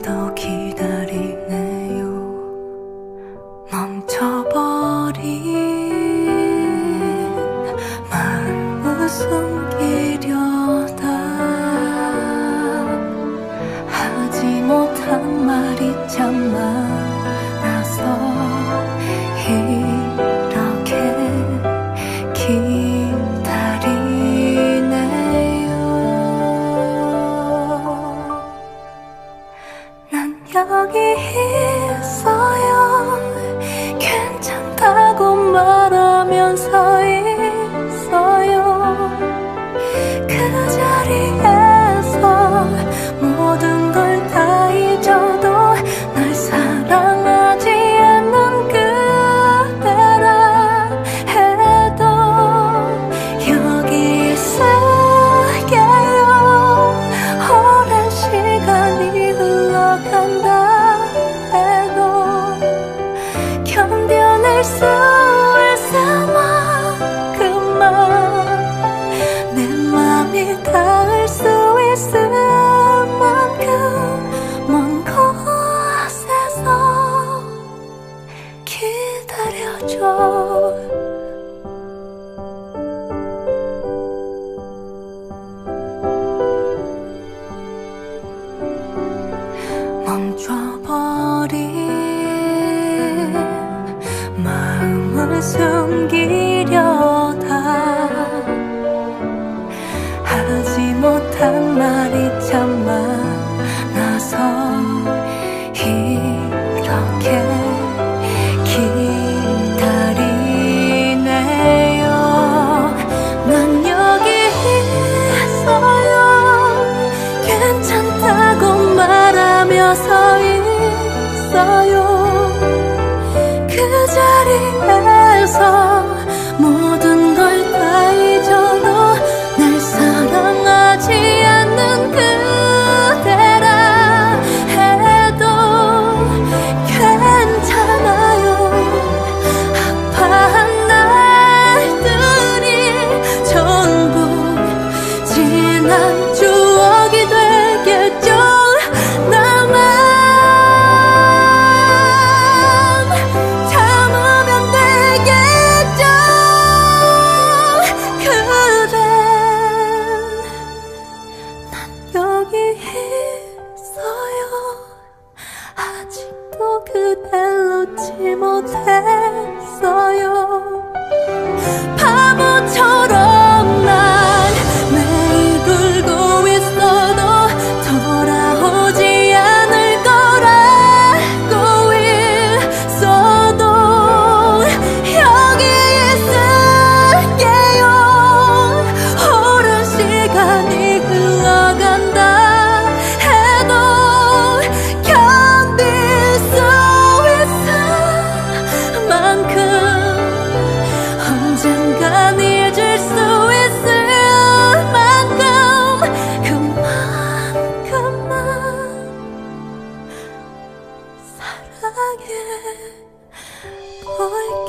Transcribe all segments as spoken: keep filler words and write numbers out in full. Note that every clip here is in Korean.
오늘도 기다리네요. 멈춰버린 마음을 숨기려다 하지 못한 말이 참 많아서 이렇게 기다리네요. 난 여기 있어요. 괜찮다고 말하면서 있어요. 그 자리에서 모든 걸 다 잊어도 날 사랑하지 않는 그대라 해도 여기 있을게요. 오랜 시간이 흘러간다 해도 견뎌낼 수 있을 만큼만 내 맘이 닿을 수 있을 만큼 먼 곳에서 기다려줘. 멈춰버린 마음을 숨기려다 하지 못한 말이 참 많아서 이렇게 기다리네요. 난 여기 있어요. 괜찮다고 말하며 서 있어요. 그 자리에서 모든 걸 다 잊어도 날 사랑하지 않는 그대라 해도 괜찮아요. 아파한 날들이 전부 지난 추억이 되겠죠. 나만 참으면 되겠죠. 그댄 난 여기 있어요. 아직도 그댈 놓지 못했어요. 바보처럼 난 매일 울고 있어도 돌아오지 않을 거라고 있어도 여기 있을게요. 오랜 시간이 흘러간다 해도 견딜 수 있을 만큼 언젠간 잊을 수 있을 만큼 그만큼만 사랑해 볼게.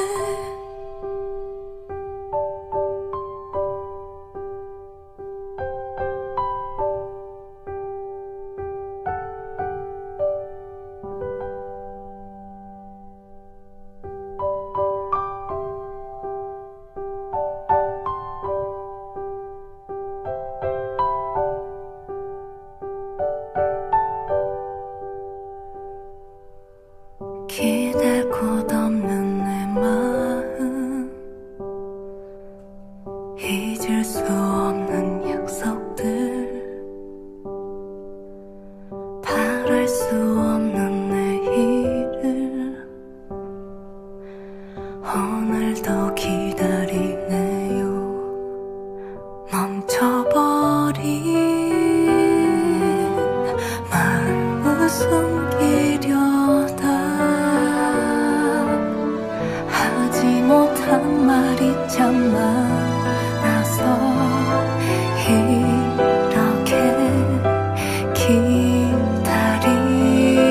기댈 곳 없는 내 마음, 잊을 수 없는 약속들, 바랄 수 없는 내일을 오늘도 기다리네요. 멈춰버린 마음을 숨기려다 하지 못한 말이 참 많아서 이렇게 기다리네요.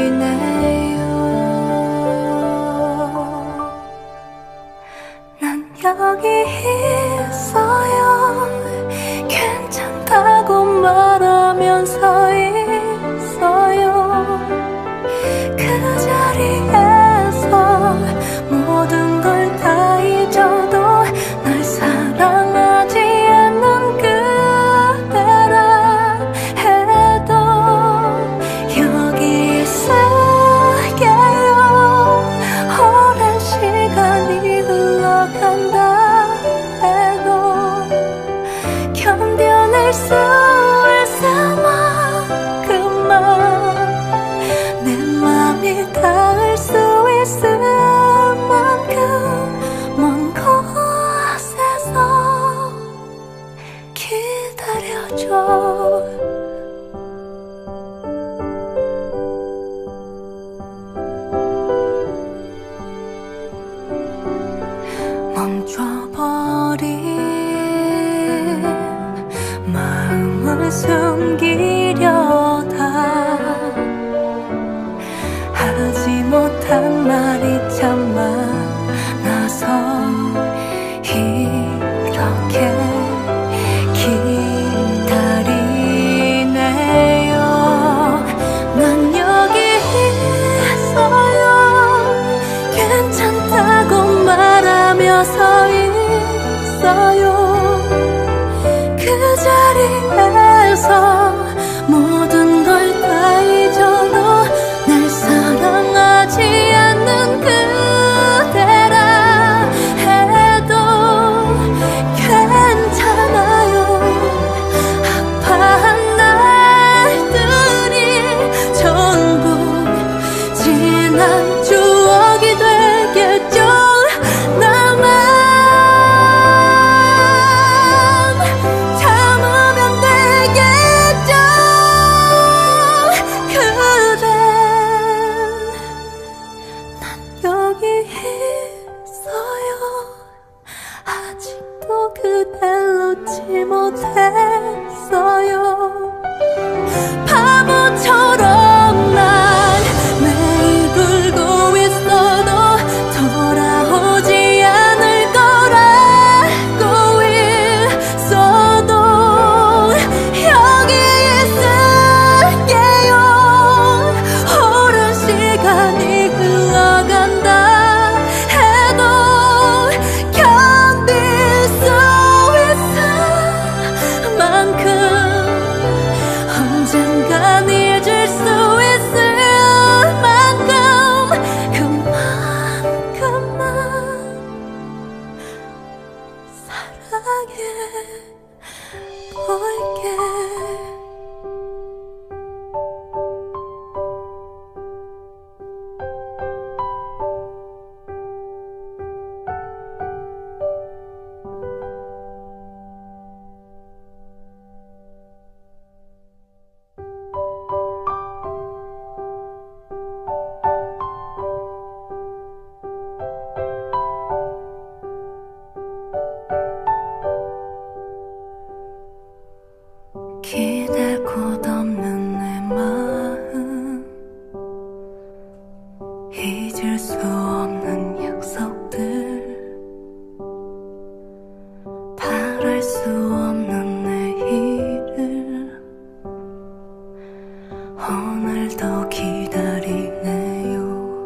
오늘도 기다리네요.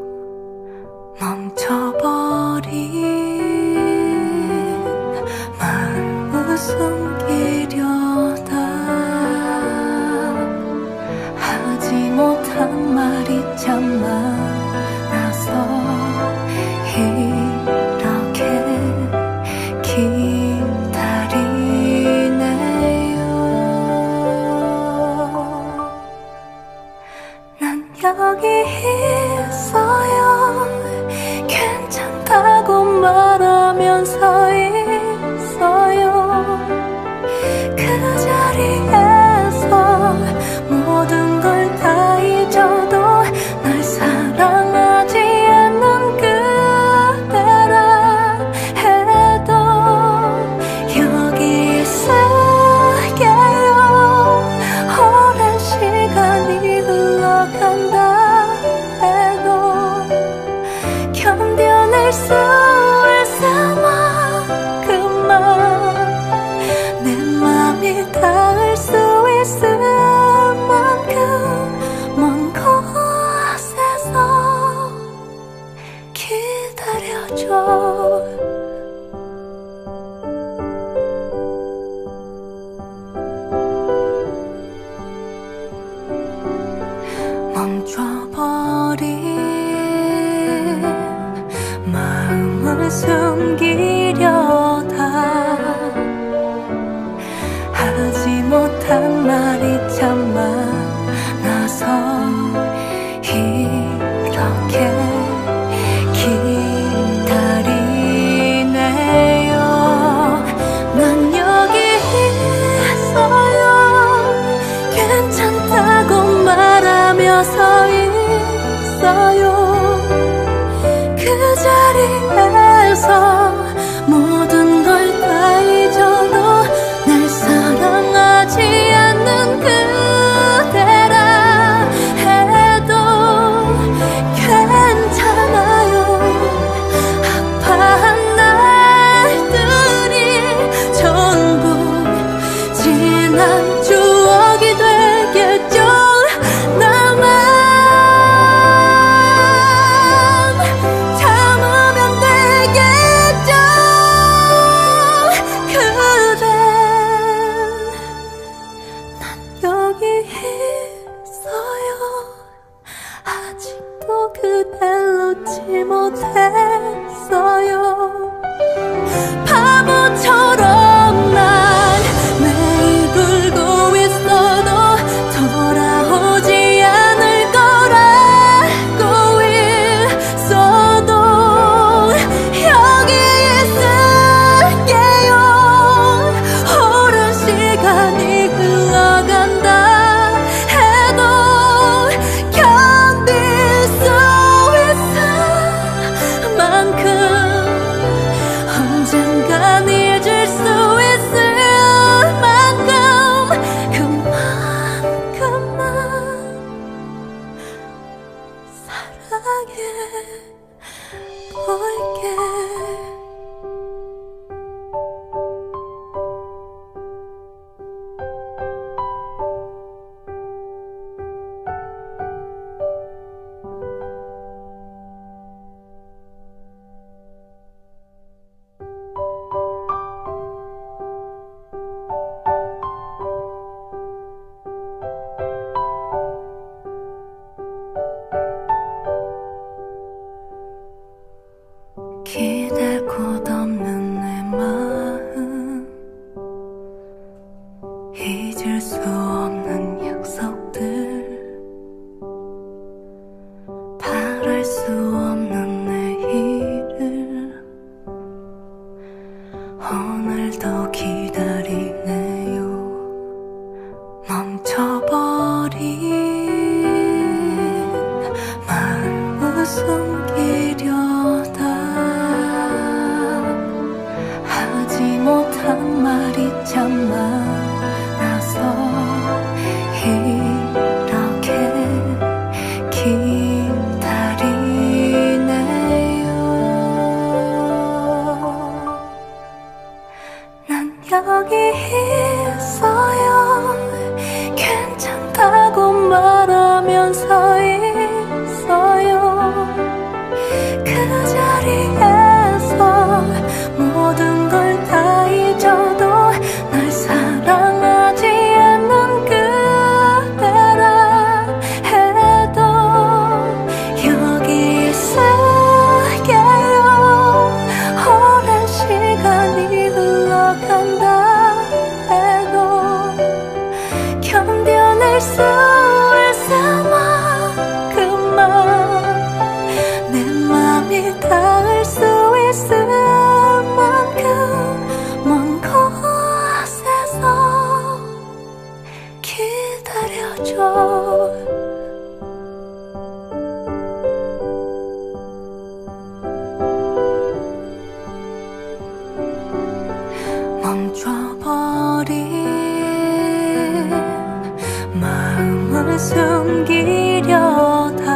멈춰버린 마음을 숨기려다 하지 못한 말이 참 많아서 이렇게 기다리네요. 난 여기 있어요. 괜찮다고 말하면서 있어요. 그 자리에서 모든 걸 다 잊어도 날 사랑하지 않는 그대라 해도 여기 있을게요. 오랜 시간이 흘러간다 해도 견뎌낼 수 있을 만큼만 내 맘이 닿을 수 있을 만큼 먼 곳에서 기다려줘. 멈춰버린 마음을 숨기려다 하지 못한 말이 참 많아서 이렇게 기다리네요. 난 여기 있어요. 괜찮다고 말하면서 있어요. 그 자리에서 모든 걸 다 잊어도 날 사랑하지 않는 그대라 해도 괜찮아요. 아파한 날들이 전부 지난 추억이 되겠죠. 나만 참으면 되겠죠. 그댄 난 여기 있어요. 아직도 그댈 놓지 못했어요. 바보처럼 난 매일 울고 있어도 돌아오지 않을 걸 알고 있어도 여기 있을게요. 오랜 시간이 흘러간다 해도 견딜 수 있을 만큼 언젠간 잊을 수 있을 만큼 그만큼만 사랑해 볼게. 기댈 곳 없는 내 마음, 잊을 수 없는 약속들, 바랄 수 없는 내일을 오늘도 기다리네요. 멈춰버린 마음을 숨기려다 하지 못한 말이 참 많아서 이렇게 기다리네요. 난 여기 있어요. 괜찮다고 말하 멈춰버린 마음을 숨기려다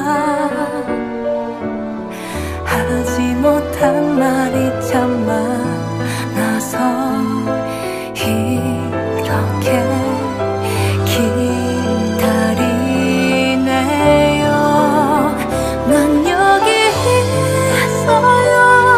하지 못한 말이 참 많아서 이렇게 기다리네요. 난 여기 있어요.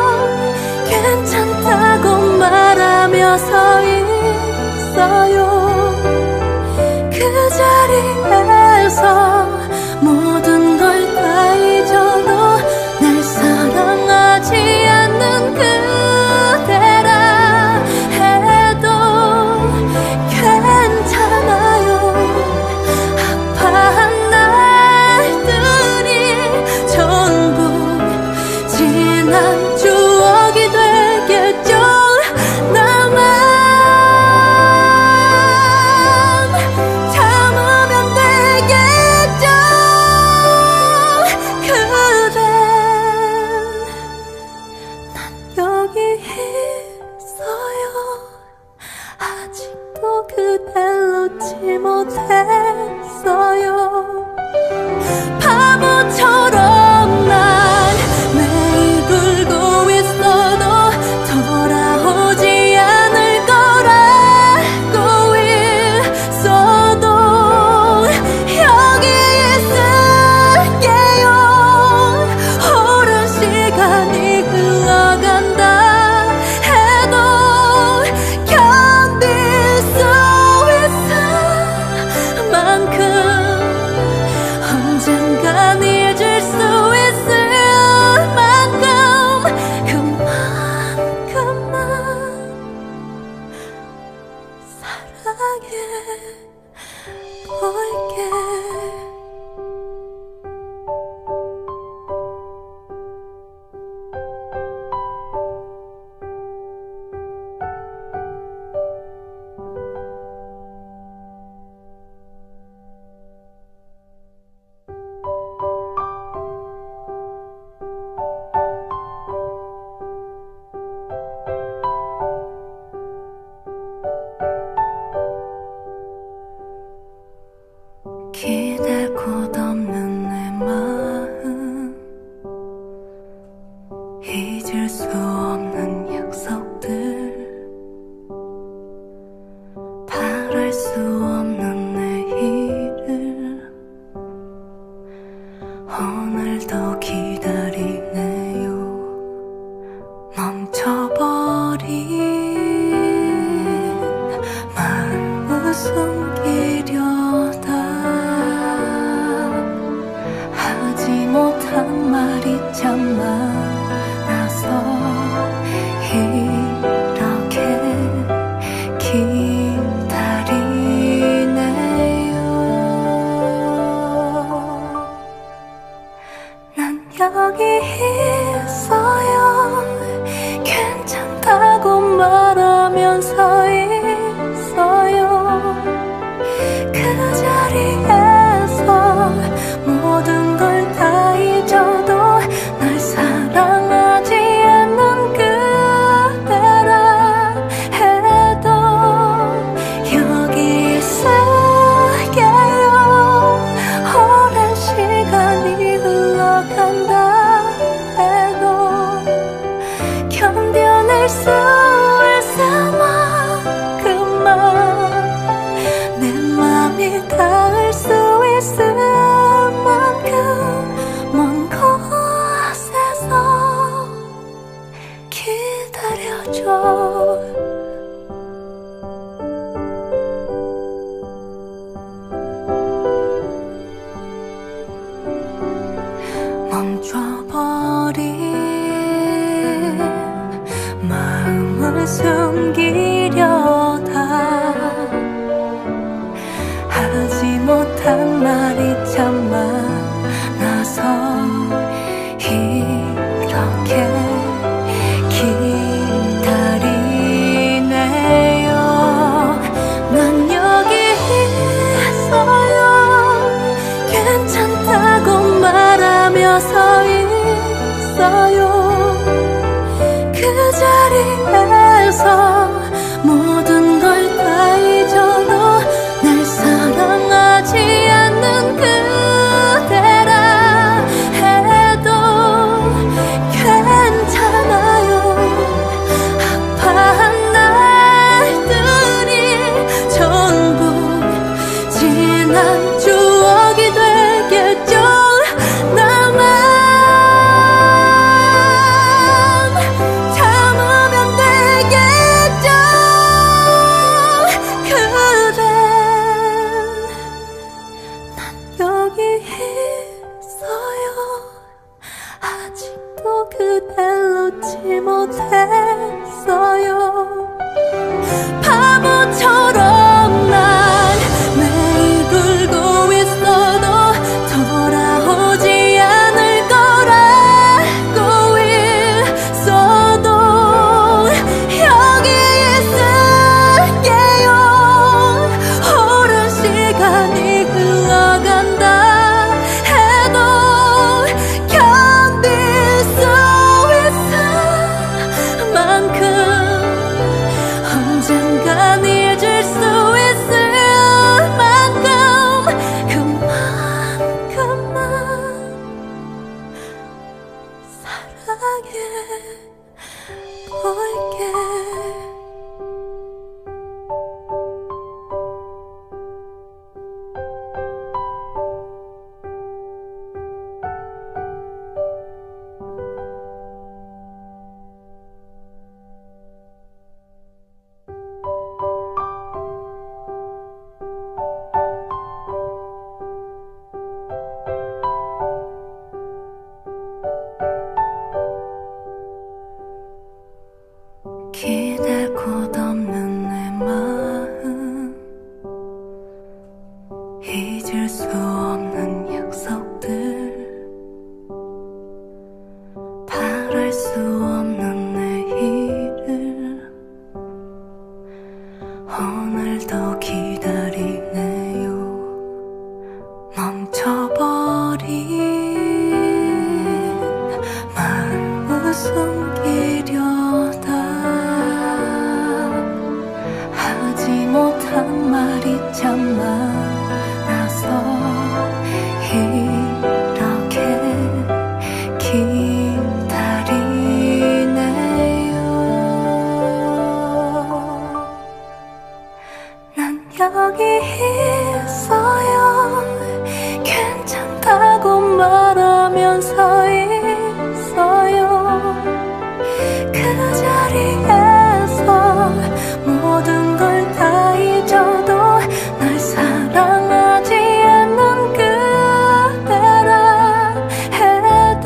괜찮다고 말하며 서 있어요. 그 자리에서 모든 걸 다 잊어도 날 사랑하지 않는 그대라 해도 괜찮아요. 아파한 날들이 전부 지난 추억이 되겠죠. 나만 참으면 되겠죠. 그댄 난 여기 있어요. 아직도 그댈 놓지 못했어요. 바보처럼 난 매일 울고 있어도 돌아오지 않을 걸 알고 있어도 여기 있을게요. 오랜 시간이 흘러간다 해도 견딜 수 있을 만큼 언젠간 잊을 수 있을 만큼 그만큼만 사랑해 볼게. 기댈 곳 없는 내 마음, 잊을 수 없는 약속들, 바랄 수 없는 내일을 오늘도 기다리네요. 멈춰버린 마음을 숨기려다 하지 못한 말이 참 많아서 이렇게 기다리네요. 난 여기 있어요. 괜찮다고 말하면서 있어요. 그 자리에서 모든 걸 다 잊어도 날 사랑하지 않는 그대라 해도 여기 있을게요. 오랜 시간이 흘러간다 해도 견뎌낼 수 있을 만큼만 내 맘이 닿을 수 있을 만큼 먼 곳에서 기다려줘. 멈춰버린 마음을 숨기려다 하지 못한 말이 참 많아서 이렇게 기다리네요. 난 여기 있어요. 여기 있어요. 아직도 그댈 놓지 못했어요. 바보처럼 난 매일 울고 있어도 돌아오지 않을 거라고 있어도 여기 있을게요. 오랜 시간이 흘러간다 해도 견딜 수 있을 만큼 언젠간 잊을 수 있을 만큼 그만큼만 사랑해 볼게. 기댈 곳 없는 내 마음, 잊을 수 없는 약속들, 바랄 수 없는 내일을 오늘도 기다리네요. 멈춰버린 마음을 숨기려다 하지 못한 말이 참 많아서 이렇게 기다리네요. 난 여기 있어요. 괜찮다고 말하면서 있어요. 그 자리에서 모든 걸 다 잊어도 날 사랑하지 않는 그대라 해도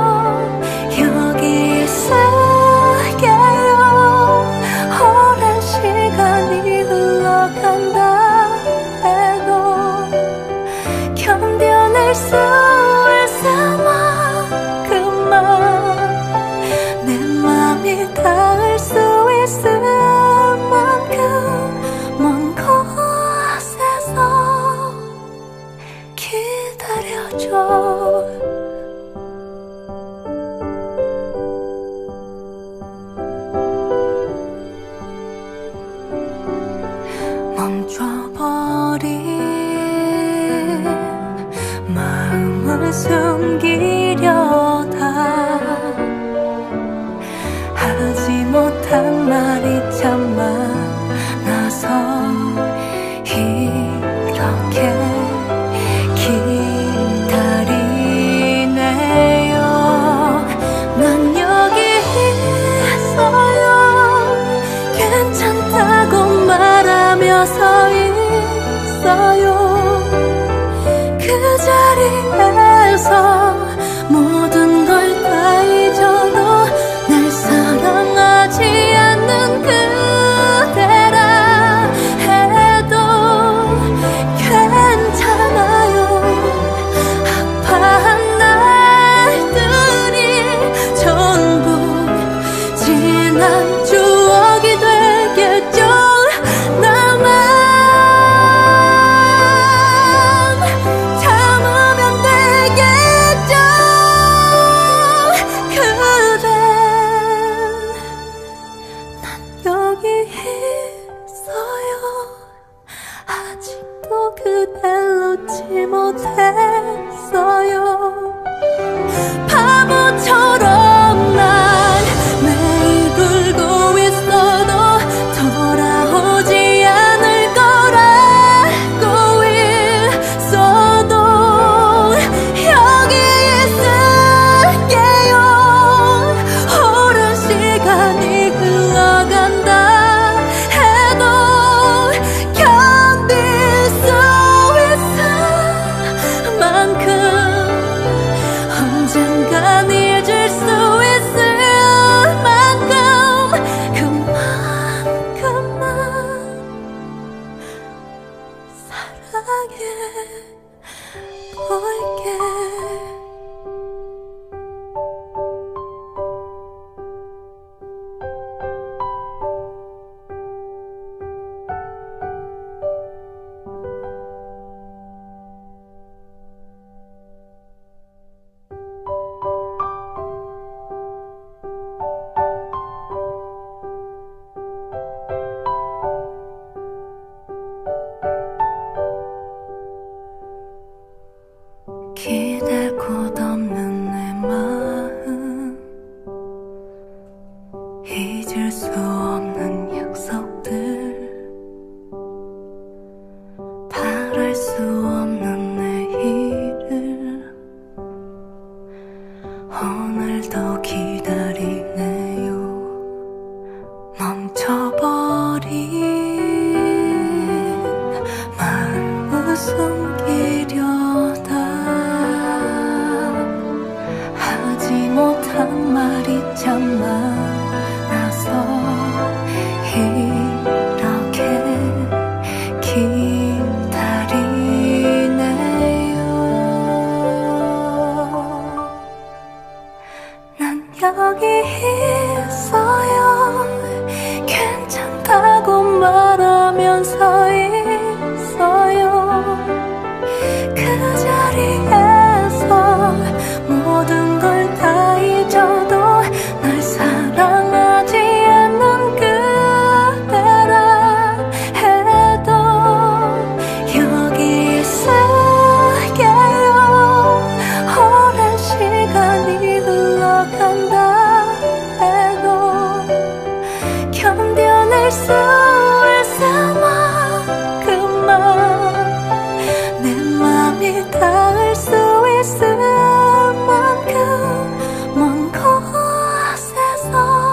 여기 있을게요. 오랜 시간이 흘러간다 해도 견뎌낼 수 있을 만큼만 내 맘이 닿을 수 있을 만큼 먼 곳에서 기다려줘. 멈춰버린 마음을 숨기려다 하지 못한 말이 참 많아서 이렇게 기다리네요. 난 여기 있어요. 괜찮다고 말하며 서 있어요. 그 자리에서 모든 걸 다 잊어도 날 사랑하지 않는 그대라 해도 괜찮아요. 아파한 날들이 전부 지난 추억이 되겠죠. 나만 참으면 되겠죠. 그댄 난 여기 있어요. 아직도 그댈 놓지 못했어요. 바보처럼 난 매일 울고 있어도 돌아오지 않을 거라고 있어도 여기 있을게요. 오랜 시간이 흘러간다 해도 견딜 수 있을 기댈 곳 없는 내 마음, 잊을 수 없는 약속들, 바랄 수 없는 내일을 오늘도 기다리네요. 멈춰버린 마음을 숨기려다 하지 못한 말이 참 많아서 이렇게 기다리네요. 난 여기 있어요. 괜찮다고 말하면서 있어요. 그 자리에서 모든 걸 다 잊어도 날 사랑하지 않는 그대라 해도 여기 있을게요. 오랜 시간이 흘러간다 해도 견뎌낼 수 있을 만큼만 내 맘이 닿을 수 있을 만큼 먼 곳에서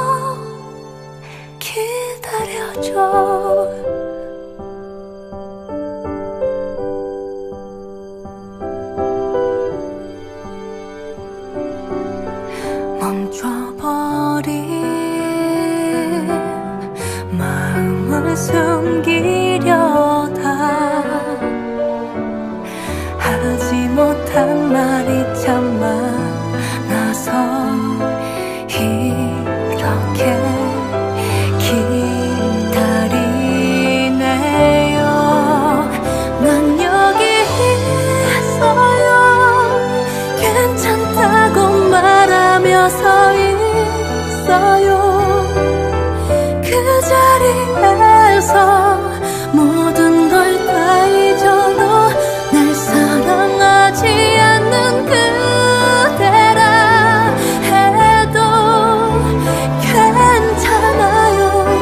기다려줘. 멈춰버린 마음을 숨기려다 하지 못한 말이 참 많아서 이렇게 기다리네요. 난 여기 있어요. 괜찮다고 말하며 서 있어요. 그 자리에서 모든 걸 다 잊어도 날 사랑하지 않는 그대라 해도 괜찮아요.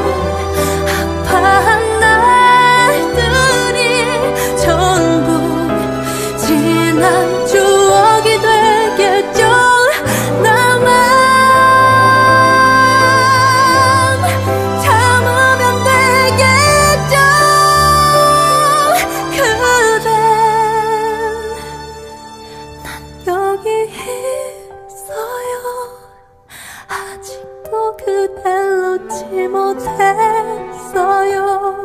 아파한 날들이 전부 지난 추억이 되겠죠. 나만 참으면 되겠죠. 그댄 난 여기 있어요. 아직도 그댈 놓지 못했어요.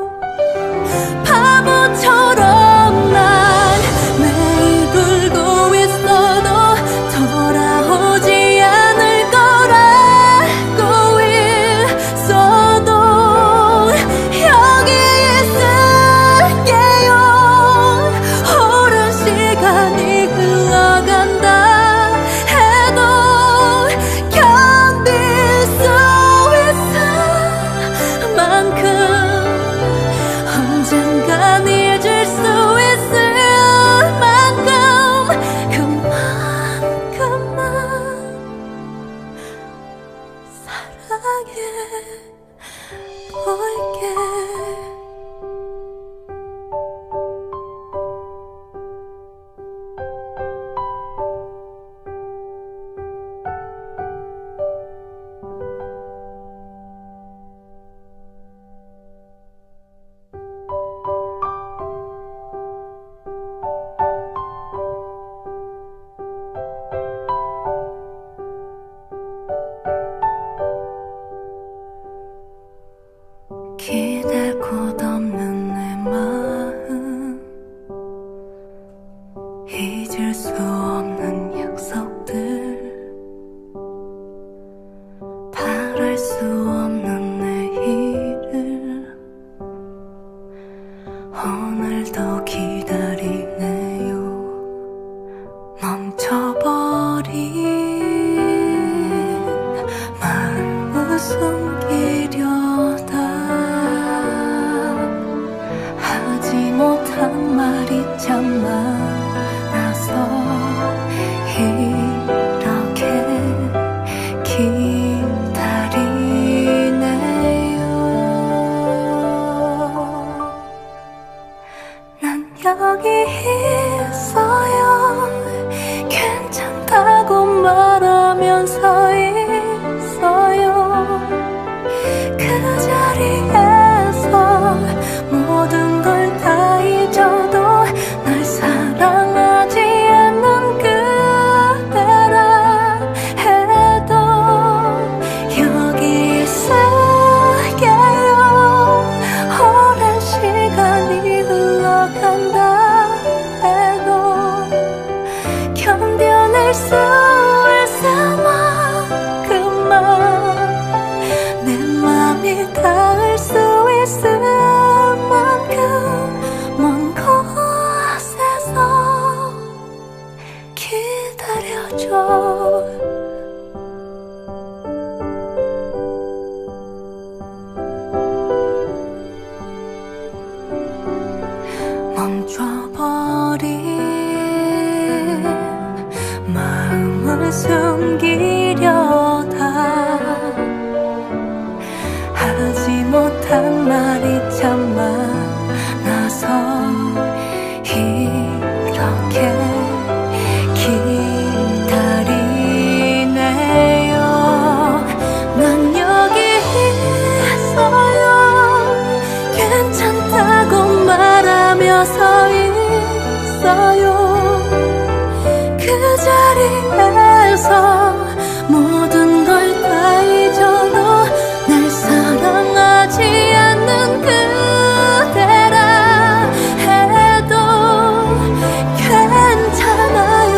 바보처럼 난 매일 울고 있어도 돌아오지 않을 거라고 있어도 여기 있을게요. 오랜 시간이 흘러간다 해도 견딜 수 있을 만큼 언젠간 잊을 수 있을 만큼 그만큼만 사랑해 볼게. 기댈 곳 없는 내 마음, 잊을 수 없는 약속들, 바랄 수 없는 내일을 오늘도 기다리네요. 멈춰버린 마음을 숨기려다 하지 못한 말이 참 많아서 기다려줘. 멈춰버린 마음을 숨기려다 하지 못한 말이 참 많아서 이렇게 기다리네요. 난 여기 있어요. 괜찮다고 말하며 서 있어요. 그 자리에서 모든 걸 다 잊어도 날 사랑하지 않는 그대라 해도 괜찮아요.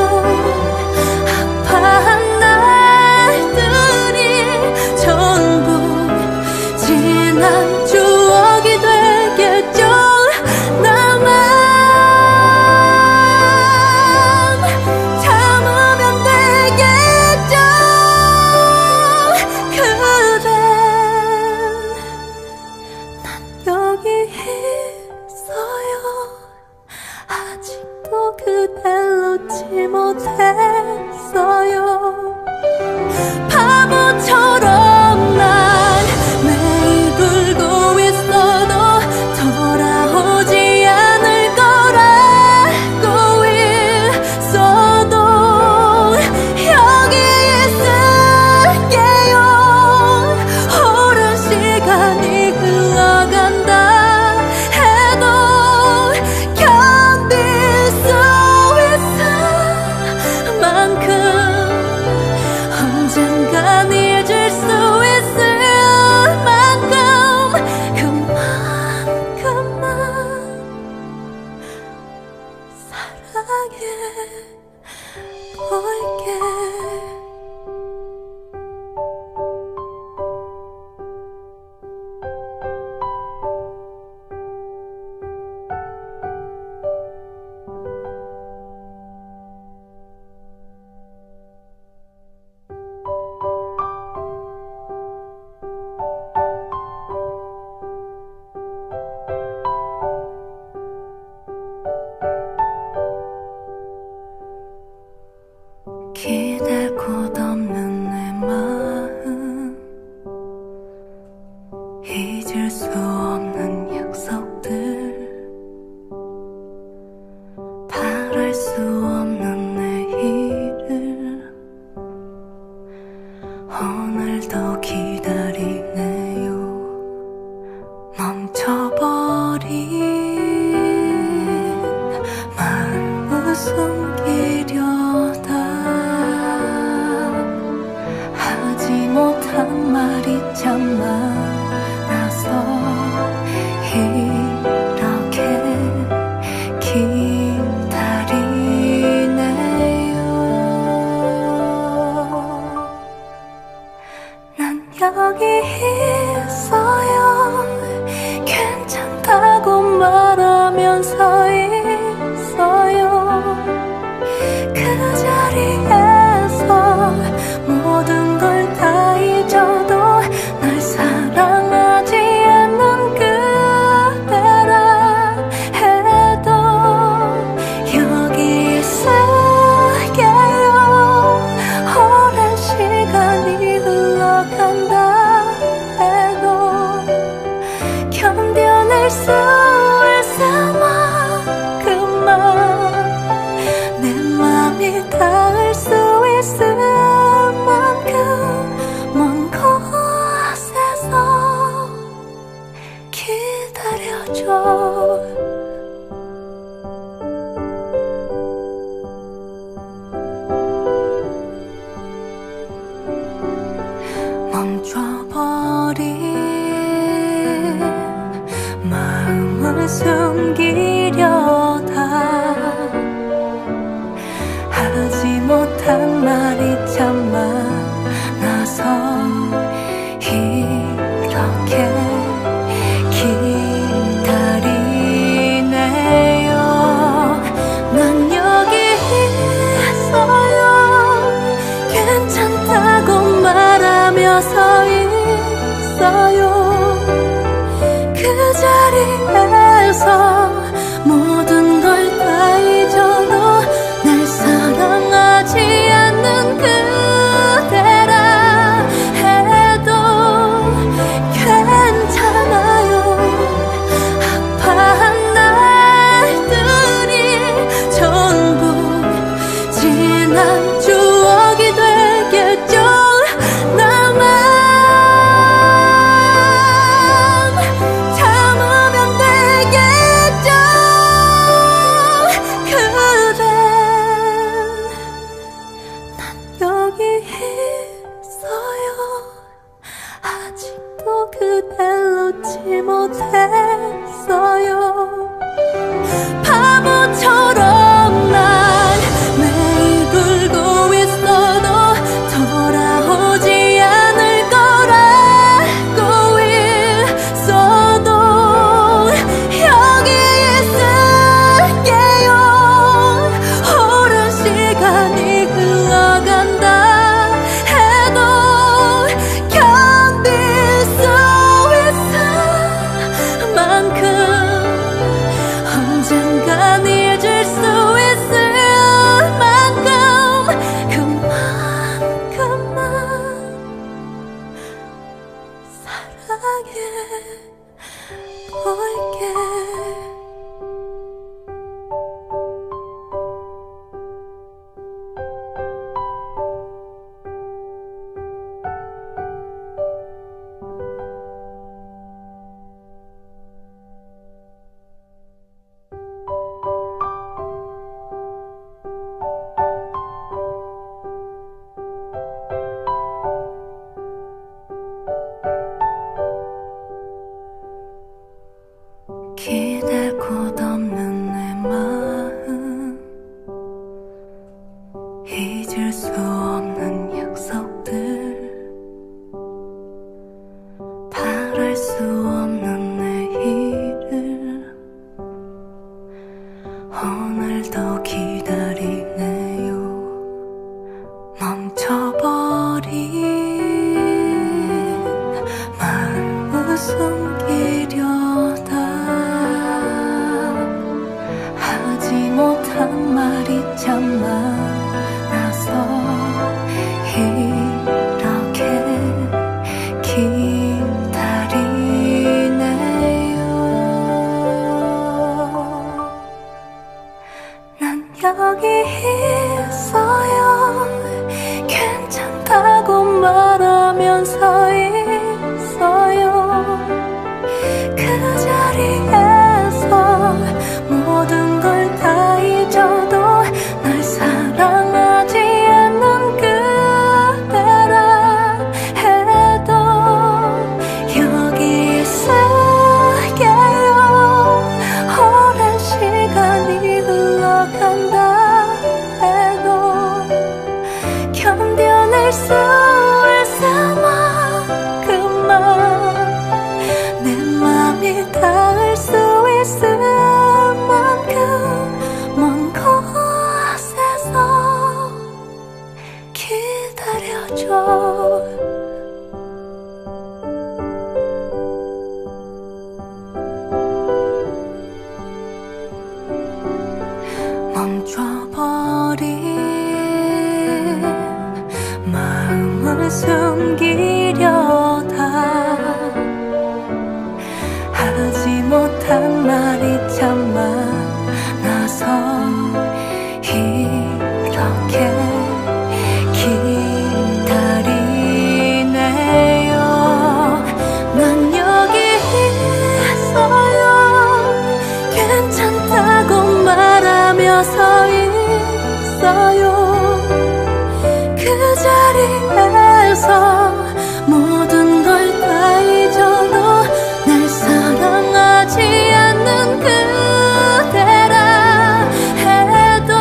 아파한 날들이 전부 지난 추억이 되겠죠. 나만 참으면 되겠죠. 그댄 난 여기 있어요. 아직도 그댈 놓지 못했어요. 바보처럼 난 매일 울고 있어도 돌아오지 않을 거라고 있어도 여기 있을게요. 오랜 시간이 흘러간다 해도 견딜 수 있을 만큼 언젠간 잊을 수 있을 만큼 그만큼만 사랑해 볼게. 기댈 곳 없는 내 마음, 잊을 수 없는 약속들, 바랄 수 없는 내일을 오늘도 기다리네요. 멈춰버린 마음을 숨기려다 하지 못한 말이 참 많아서 이렇게 기다리네요. 난 여기 있어요. 괜찮다고 말하면서 있어요. 그 자리에서 모든 걸 다 잊어도 날 사랑하지 않는 그대라 해도 여기 있을게요. 오랜 시간이 흘러간다 해도 견뎌낼 수 있을 만큼만 내 맘이 닿을 수 있을 만큼 먼 곳에서 기다려줘. 멈춰버린 마음을 숨기려다 하지 못한 말이 참 많아서 이렇게 기다리네요. 난 여기 있어요. 잊을 수 없는 약속들, 바랄 수 없는 내일을 오늘도 기다리네요. 멈춰버린 마음을 숨기려다 하지 못한 말이 참 많아서 이렇게 기다리네요. 난 여기 있어요. 괜찮다고 말하면서 있어요. 그 자리에서 모든 걸 다 잊어도 날 사랑하지 않는 그대라 해도 여기 있을게요. 오랜 시간이 흘러간다 해도 견뎌낼 수 있을 만큼만 내 맘이 닿을 수 있을 만큼 먼 곳에서 기다려줘. 멈춰버린 마음을 숨기려다 하지 못한 말이 참 많아서 이렇게 기다리네요. 난 여기 있어요. 괜찮다고 말하며 서 있어요. 그 자리에서 모든 걸 다 잊어도 날 사랑하지 않는 그대라 해도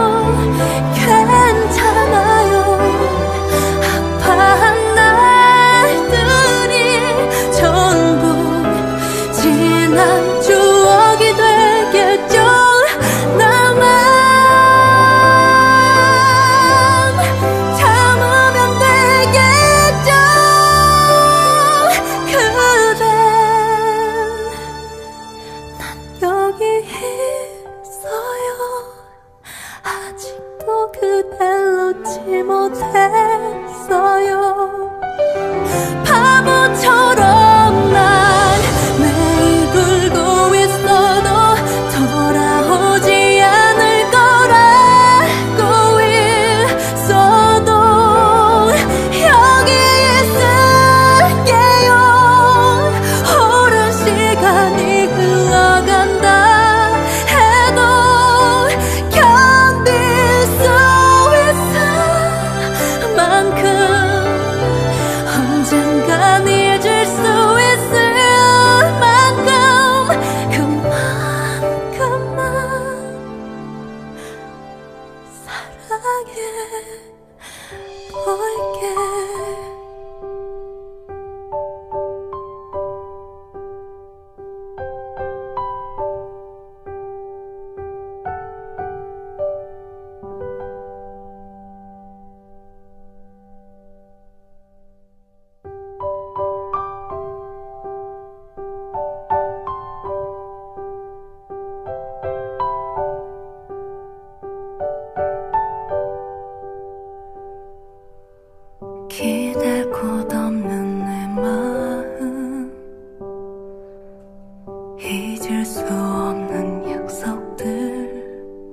괜찮아요. 아파한 날들이 전부 지난 추억이 되겠죠. 나만 참으면 되겠죠. 그댄 난 여기 있어요. 아직도 그댈 놓지 못했어요. 바보처럼 난 매일 울고 있어도 돌아오지 않을 거라고 있어도 여기 있을게요. 오랜 시간이 흘러간다 해도 견딜 수 있을 만큼 언젠간 잊을 수 있을 만큼 그만큼만 사랑해 볼게. 기댈 곳 없는 내 마음, 잊을 수 없는 약속들,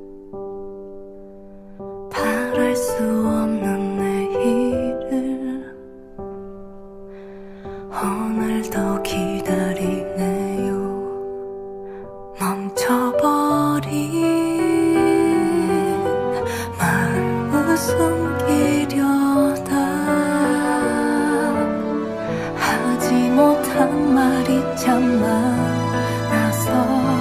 바랄 수 없는 내일을 오늘도 기다리네요. 멈춰버린 마음을 숨기려다 하지 못한 말이 참 많아서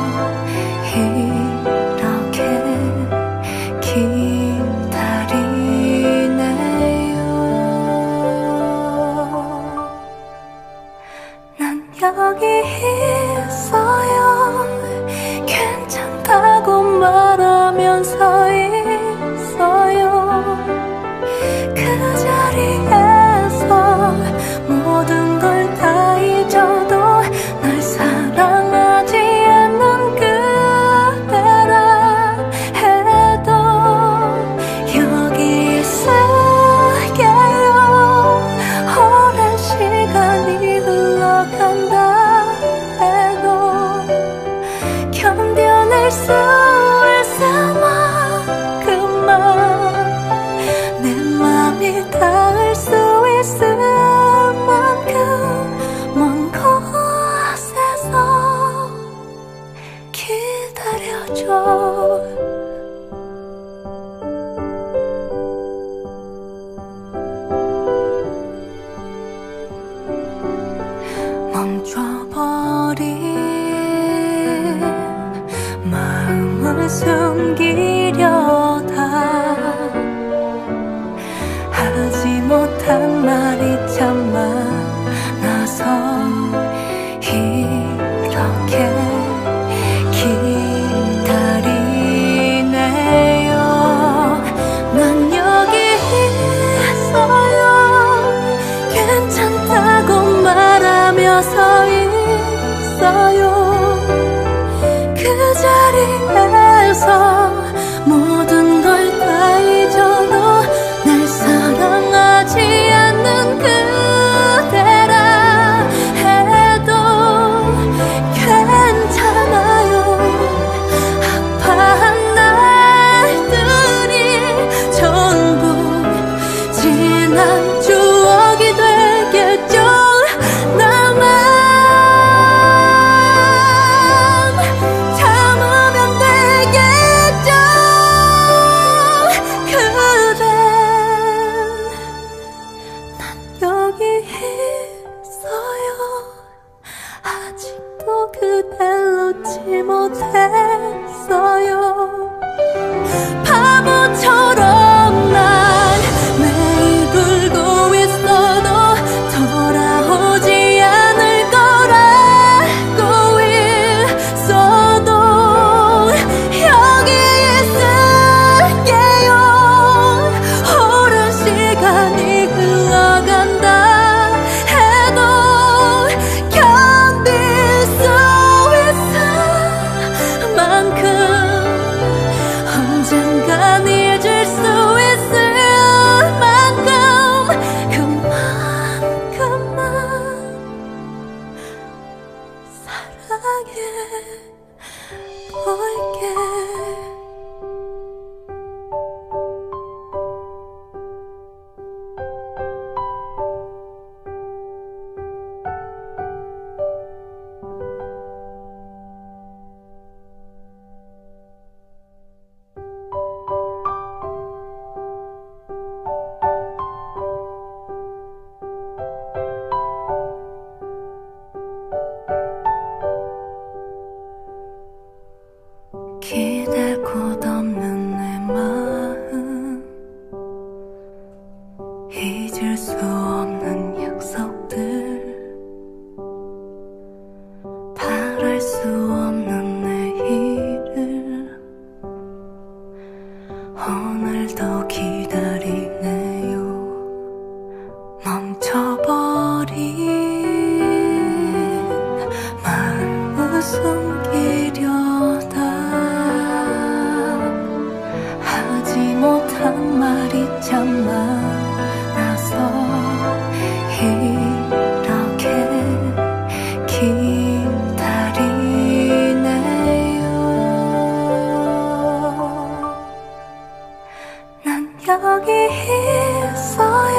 이렇게 기다리 닿을 수 있을 만큼 먼 곳에서 기다려줘. 멈춰버린 마음을 숨기려다 하지 못한 말이 참 많아서 이렇게 기다리네요. 난 여기 있어요. 괜찮다고 말하며 서 있어요. 그 자리에서 모든 걸 다 잊어도 날 사랑하지 않는 그대라 해도 괜찮아요. 아파한 날들이 전부 지난 추억이 되겠죠. 나만 참으면 되겠죠. 그댄 난 여기 있어요. 아직도 그댈 놓지 못했어요. 바보처럼 난 매일 울고 있어도 돌아오지 않을 거라고 있어도 여기 있을게요. 오랜 시간이 흘러간다 해도 견딜 수 있을 만큼 언젠간 잊을 수 있을 만큼 그만큼만 사랑해 볼게. 기댈 곳 없는 내 마음, 잊을 수 없는 약속들, 바랄 수 없는 내일을 오늘도 기다리네요. 멈춰버린 마음을 숨기려다 하지 못한 말이 참 많아서 이렇게 기다리네요. 난 여기 있어요.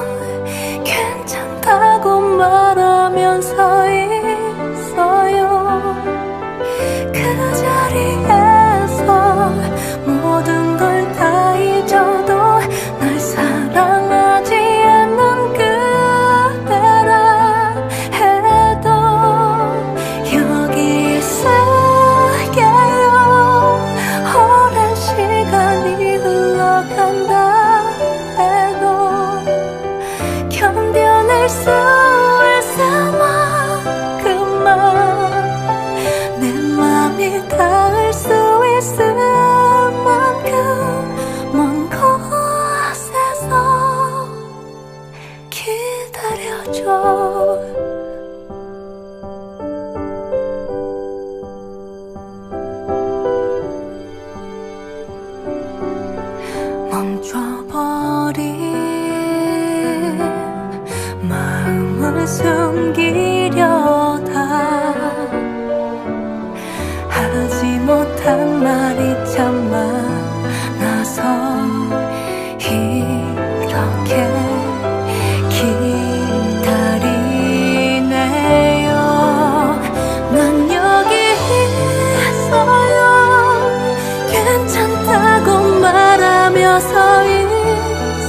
괜찮다고 말하면서 있어요. 그 자리에서 모든 걸 다 잊어도 날 사랑하지 않는 그대라 해도 여기 있을게요. 오랜 시간이 흘러간다 해도 견뎌낼 수 있을 만큼만 내 맘이 닿을 수 있을 만큼 먼 곳에서 기다려줘. 멈춰버린 마음을 숨기려다 하지 못한 말이 참 많아서 이렇게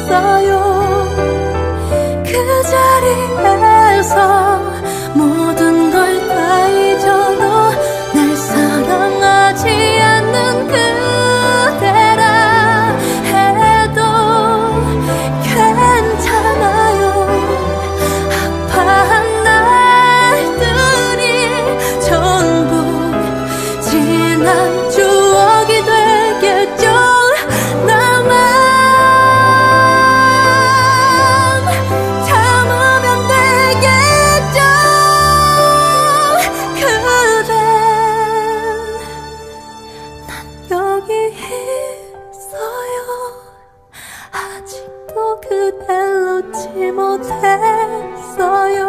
있어요. 그 자리에서 모든 걸 다 잊어도 날 사랑하지 않는 그대라 해도 괜찮아요. 아파한 날들이 전부 지난 추억이 되겠죠. 나만 참으면 되겠죠. 그댄 난 여기 있어요. 아직도 그댈 놓지 못했어요.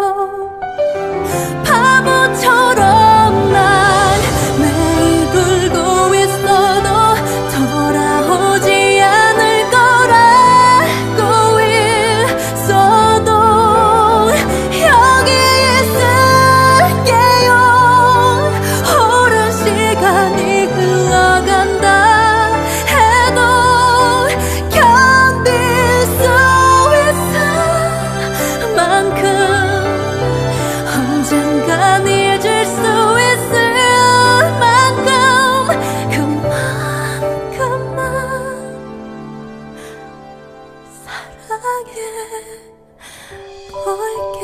바보처럼 난 매일 울고 있어도 돌아오지 않을 거라고 있어도 여기 있을게요. 오랜 시간이 흘러간다 해도 견딜 수 있을 만큼 언젠간 잊을 수 있을 만큼 그만큼만 사랑해 볼게.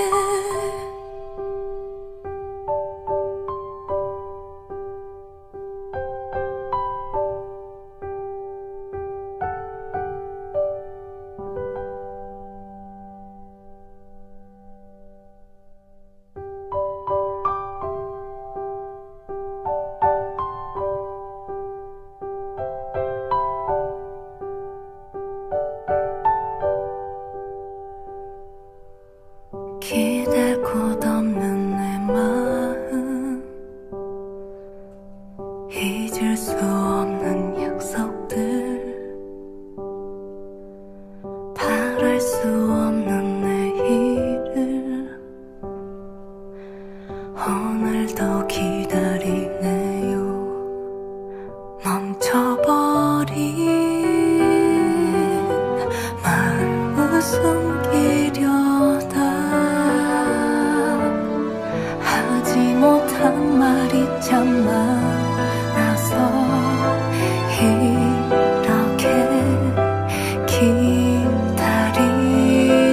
기댈 곳 없는 내 마음, 잊을 수 없는 약속들, 바랄 수 없는 내일을 오늘도 기다리네요. 멈춰버린 마음을 숨기려다 하지 못한 말이 참 많아서 이렇게 기다리네요.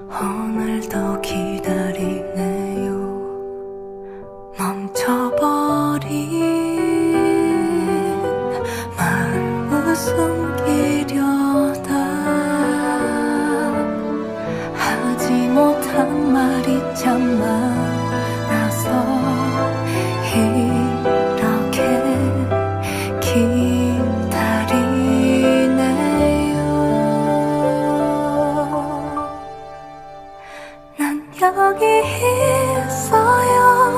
오늘도 기다리네요. 멈춰버린 마음을 숨기려다 하지 못한 말이 참 많아서 이렇게 기다리네요. 난 여기 있어요.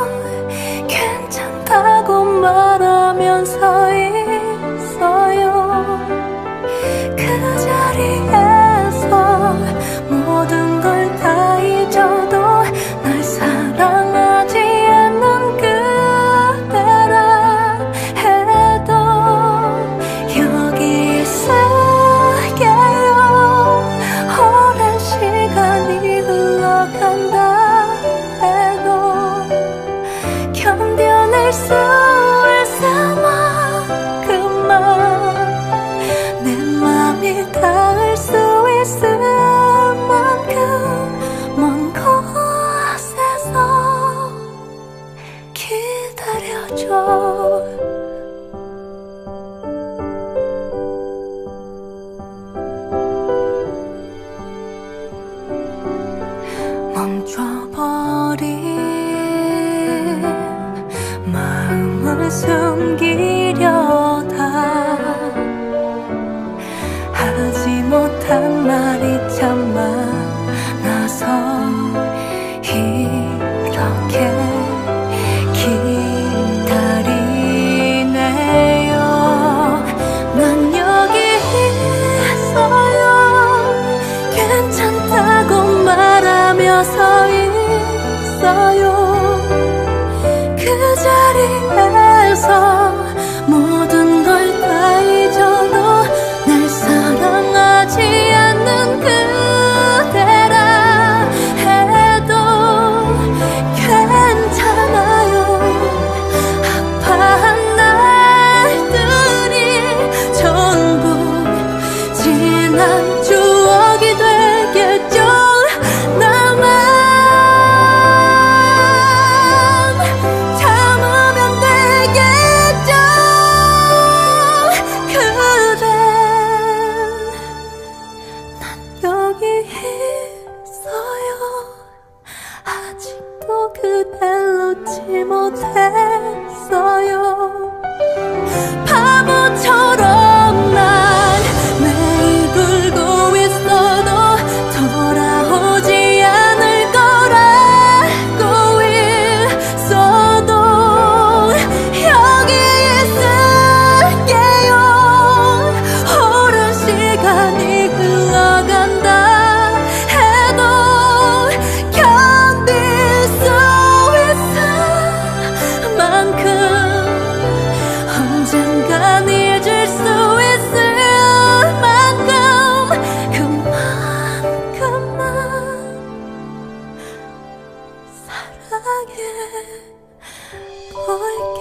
괜찮다고 말하면서 있어요. 그 자리에서 모든 걸 다 잊어도 날 사랑하지 않는 그대라 해도 여기 있을게요. 오랜 시간이 흘러간다 해도 견뎌낼 수 있을 만큼만 내 맘이 닿을 수 있을 만큼 먼 곳에서 기다려줘. 멈춰버린 마음을 숨기려다 하지 못한 말이 참 많아서 이렇게 기다리네요. 난 여기 있어요. 괜찮다고 말하며 서 있어요. 그 자리에서 모든 걸 다 잊어도 날 사랑하지 않는 그대라 해도 괜찮아요. 아파한 날들이 전부 지난 추억이 되겠죠. 나만 참으면 되겠죠. 그댄 난 여기 있어요. 아직도 그댈 놓지 못했어요. 바보처럼 난 매일 울고 있어도 돌아오지 않을 거라고 있어도 여기 있을게요. 오랜 시간이 흘러간다 해도 견딜 수 있을 만큼 언젠간 잊을 수 있을 만큼 그만큼만 사랑해 볼게.